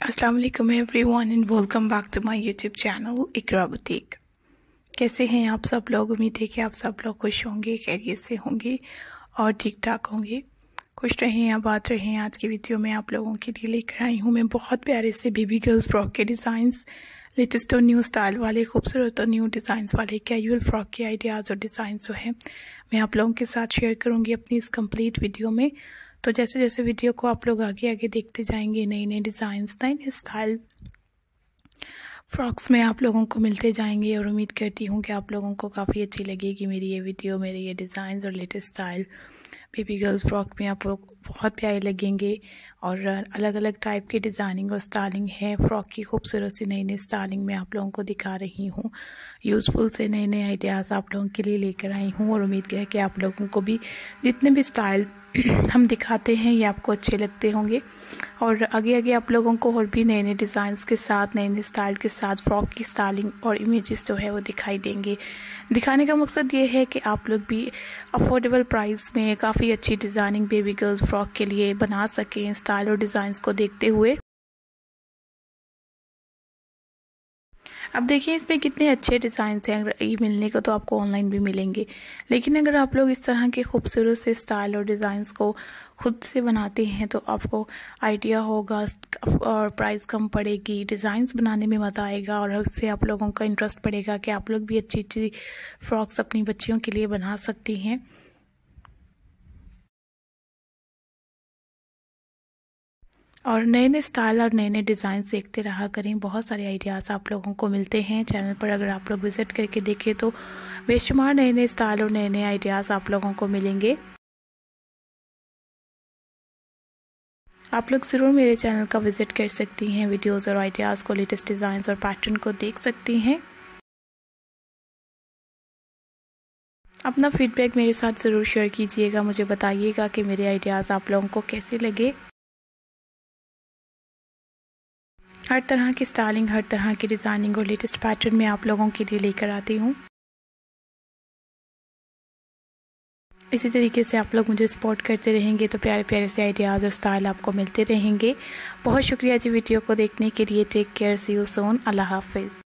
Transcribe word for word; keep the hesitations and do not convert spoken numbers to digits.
अस्सलाम वालेकुम everyone and welcome back to my YouTube channel Iqra boutique. कैसे हैं आप सब लोग? उम्मीद है कि आप सब लोग खुश होंगे, खैरियत से होंगे और ठीक ठाक होंगे। खुश रहें, आबाद रहें। आज की वीडियो में आप लोगों के लिए लेकर आई हूँ मैं बहुत प्यारे से बेबी गर्ल्स फ्रॉक के डिज़ाइंस, लेटेस्ट और न्यू स्टाइल वाले, खूबसूरत और न्यू डिज़ाइंस वाले कैजुअल फ्रॉक के आइडियाज़ और डिज़ाइन जो हैं मैं आप लोगों के साथ शेयर करूँगी अपनी इस कंप्लीट वीडियो में। तो जैसे जैसे वीडियो को आप लोग आगे आगे देखते जाएंगे, नए नए डिज़ाइंस, नए नए स्टाइल फ्रॉक्स में आप लोगों को मिलते जाएंगे और उम्मीद करती हूँ कि आप लोगों को काफ़ी अच्छी लगेगी मेरी ये वीडियो, मेरे ये डिज़ाइंस और latest style baby girls frock में आप लोग बहुत प्यारे लगेंगे। और अलग अलग टाइप की डिज़ाइनिंग और स्टाइलिंग है फ्रॉक की, खूबसूरत सी नई नई स्टाइलिंग में आप लोगों को दिखा रही हूँ। यूज़फुल से नए नए आइडियाज़ आप लोगों के लिए लेकर आई हूँ और उम्मीद है कि आप लोगों को भी जितने भी स्टाइल हम दिखाते हैं ये आपको अच्छे लगते होंगे। और आगे आगे आप लोगों को और भी नए नए डिज़ाइंस के साथ, नए नए स्टाइल के साथ फ्रॉक की स्टाइलिंग और इमेजेस जो है वो दिखाई देंगे। दिखाने का मकसद ये है कि आप लोग भी अफोर्डेबल प्राइस में काफ़ी अच्छी डिज़ाइनिंग बेबी गर्ल्स फ्रॉक के लिए बना सकें, स्टाइल और डिज़ाइंस को देखते हुए। अब देखिए इसमें कितने अच्छे डिज़ाइंस हैं। अगर ये मिलने को तो आपको ऑनलाइन भी मिलेंगे, लेकिन अगर आप लोग इस तरह के खूबसूरत से स्टाइल और डिज़ाइंस को खुद से बनाते हैं तो आपको आइडिया होगा और प्राइस कम पड़ेगी, डिज़ाइंस बनाने में मज़ा आएगा और उससे आप लोगों का इंटरेस्ट बढ़ेगा कि आप लोग भी अच्छी अच्छी फ्रॉक्स अपनी बच्चियों के लिए बना सकती हैं। और नए नए स्टाइल और नए नए डिज़ाइन देखते रहा करें, बहुत सारे आइडियाज़ आप लोगों को मिलते हैं चैनल पर। अगर आप लोग विज़िट करके देखें तो बेशुमार नए नए स्टाइल और नए नए आइडियाज़ आप लोगों को मिलेंगे। आप लोग ज़रूर मेरे चैनल का विज़िट कर सकती हैं, वीडियोज़ और आइडियाज़ को, लेटेस्ट डिज़ाइन और पैटर्न को देख सकती हैं। अपना फीडबैक मेरे साथ ज़रूर शेयर कीजिएगा, मुझे बताइएगा कि मेरे आइडियाज़ आप लोगों को कैसे लगे। हर तरह की स्टाइलिंग, हर तरह की डिज़ाइनिंग और लेटेस्ट पैटर्न में आप लोगों के लिए लेकर आती हूँ। इसी तरीके से आप लोग मुझे सपोर्ट करते रहेंगे तो प्यारे प्यारे से आइडियाज़ और स्टाइल आपको मिलते रहेंगे। बहुत शुक्रिया जी वीडियो को देखने के लिए। Take care, see you soon, अल्लाह हाफिज़।